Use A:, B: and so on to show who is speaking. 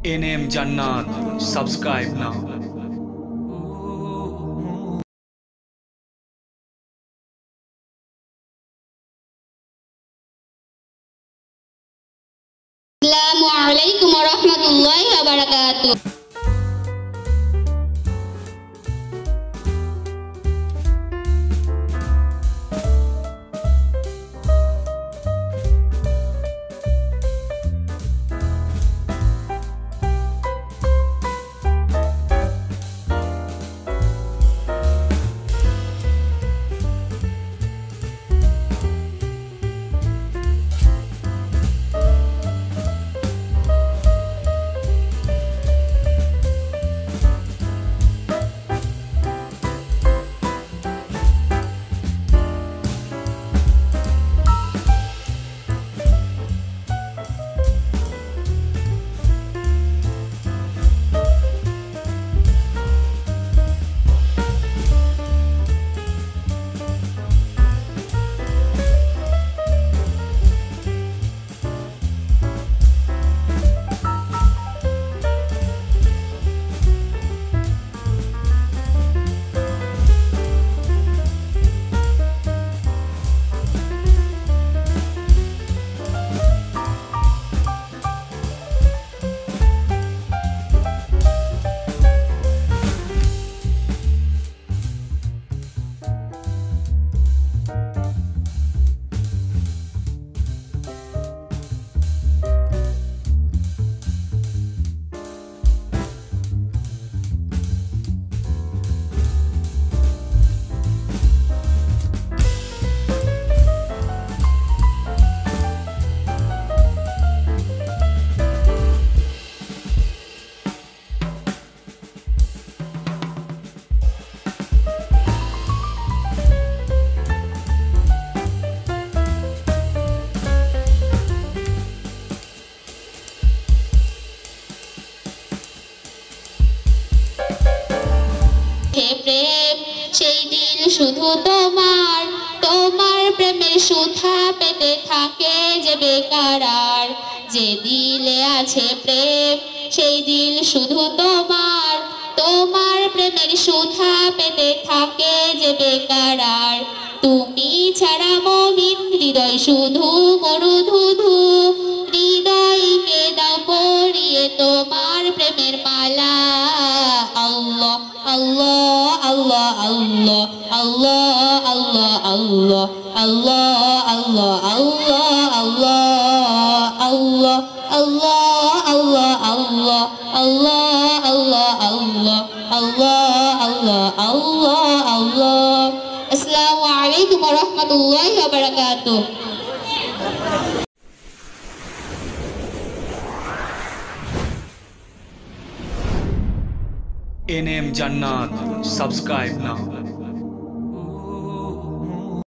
A: NM Jannat, subscribe now.
B: Assalamualaikum warahmatullahi wabarakatuh. প্রেম সেই দিন শুধু তোমার তোমার প্রেমের সুধা পেতে থাকে যে বেকার আর যে দিলে আছে প্রেম সেই দিল শুধু তোমার তোমার প্রেমের সুধা পেতে থাকে যে বেকার আর তুমি ছাড়া মমিন হৃদয় শুধু মরুধুধু হৃদয়কে দাও পরিয়ে তোমার প্রেমের মালা আল্লাহ আল্লাহ আল্লাহ আল্লাহ আল্লাহ আল্লাহ আল্লাহ আল্লাহ আল্লাহ আল্লাহ আল্লাহ আল্লাহ আল্লাহ আল্লাহ আল্লাহ আল্লাহ আল্লাহ আল্লাহ আল্লাহ আসসালামু আলাইকুম ওয়া রাহমাতুল্লাহি ওয়া বারাকাতুহু।
A: NM Jannat, subscribe now.